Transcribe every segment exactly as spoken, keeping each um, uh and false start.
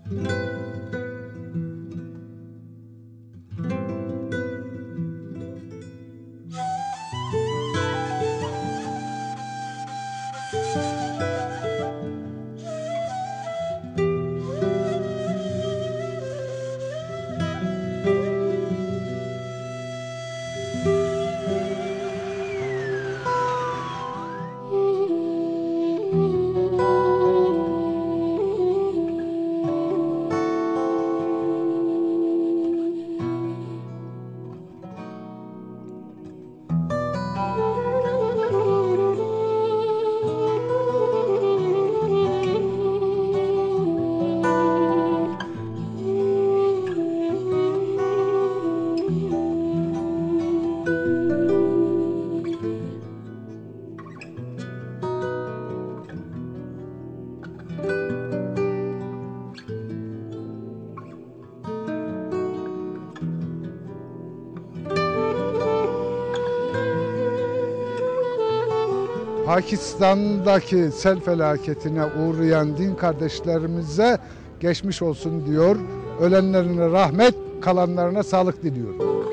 Pakistan'daki sel felaketine uğrayan din kardeşlerimize geçmiş olsun diyor. Ölenlerine rahmet, kalanlarına sağlık diliyor.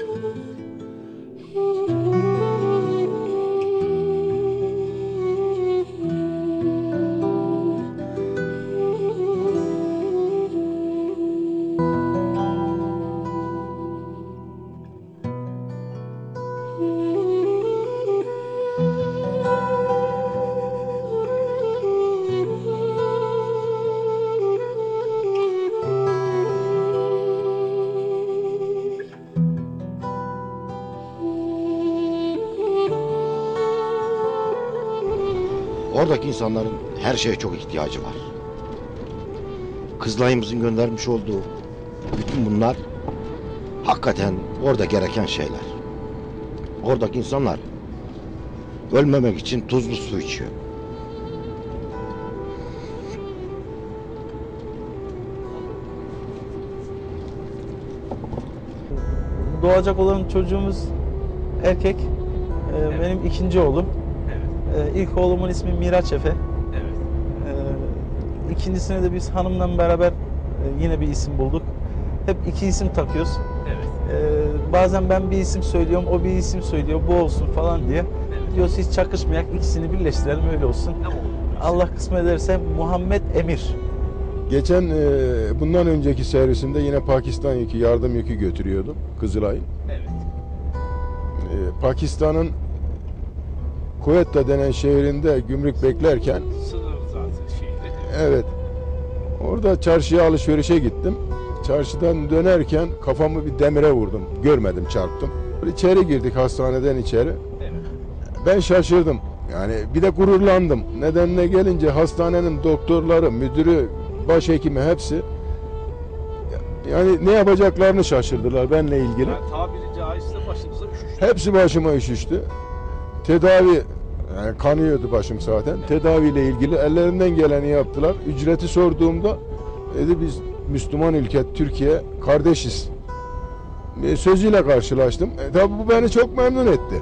Oradaki insanların her şeye çok ihtiyacı var. Kızılay'ımızın göndermiş olduğu bütün bunlar hakikaten orada gereken şeyler. Oradaki insanlar ölmemek için tuzlu su içiyor. Doğacak olan çocuğumuz erkek. Ee, evet. Benim ikinci oğlum. Evet. Ee, ilk oğlumun ismi Miraç Efe. Evet. Ee, ikincisine de biz hanımla beraber e, yine bir isim bulduk. Hep iki isim takıyoruz. Evet. Ee, bazen ben bir isim söylüyorum, o bir isim söylüyor, bu olsun falan diye. Evet. Diyoruz hiç çakışmayak, ikisini birleştirelim öyle olsun. Tamam. Allah kısmet ederse Muhammed Emir. Geçen e, bundan önceki servisinde yine Pakistan yükü, yardım yükü götürüyordum Kızılay'ın. Evet. E, Pakistan'ın Quetta denen şehrinde gümrük beklerken sınır zaten şehri. Evet. Orada çarşıya alışverişe gittim. Çarşıdan dönerken kafamı bir demire vurdum. Görmedim, çarptım. İçeri girdik hastaneden içeri. Evet. Ben şaşırdım. Yani bir de gururlandım. Nedenine gelince hastanenin doktorları, müdürü, başhekimi hepsi yani ne yapacaklarını şaşırdılar benimle ilgili. Yani tabiri caizse başımıza üşüştü. Hepsi başıma üşüştü. Tedavi, yani kanıyordu başım zaten. Tedaviyle ilgili ellerinden geleni yaptılar. Ücreti sorduğumda dedi biz Müslüman ülke Türkiye kardeşiz. E, sözüyle karşılaştım. E, tabi bu beni çok memnun etti.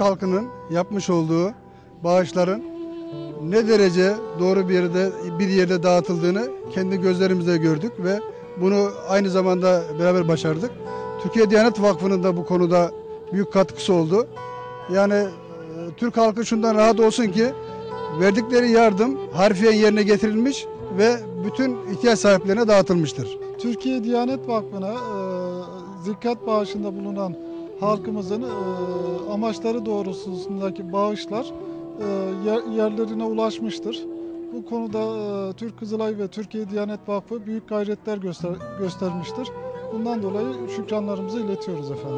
halkının yapmış olduğu bağışların ne derece doğru bir yerde bir yerde dağıtıldığını kendi gözlerimizle gördük ve bunu aynı zamanda beraber başardık. Türkiye Diyanet Vakfı'nın da bu konuda büyük katkısı oldu. Yani e, Türk halkı şundan rahat olsun ki verdikleri yardım harfiyen yerine getirilmiş ve bütün ihtiyaç sahiplerine dağıtılmıştır. Türkiye Diyanet Vakfı'na e, zekat bağışında bulunan halkımızın e, amaçları doğrultusundaki bağışlar e, yer, yerlerine ulaşmıştır. Bu konuda e, Türk Kızılay ve Türkiye Diyanet Vakfı büyük gayretler göster, göstermiştir. Bundan dolayı şükranlarımızı iletiyoruz efendim.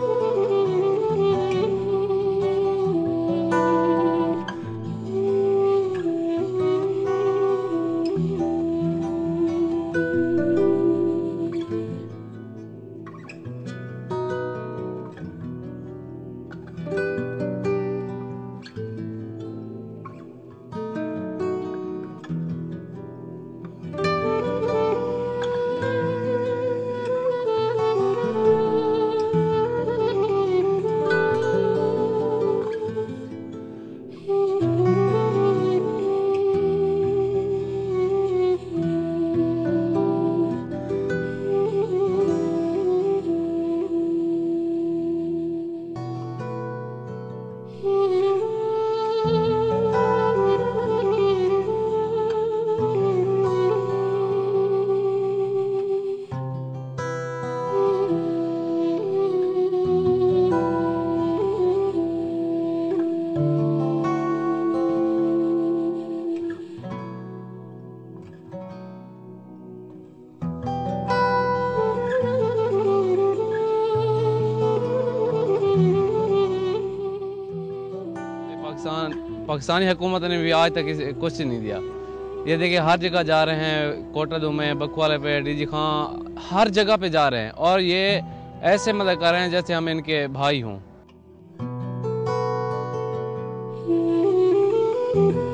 Pakistan पाकिस्तानी हुकूमत ने भी आज तक इसे कुछ नहीं दिया। ये देखिए हर जगह जा रहे हैं, कोटरदू में, बकवाले पे, डीजी खां, हर जगह पे जा रहे हैं और ये ऐसे मदद कर रहे हैं जैसे हम इनके भाई हों।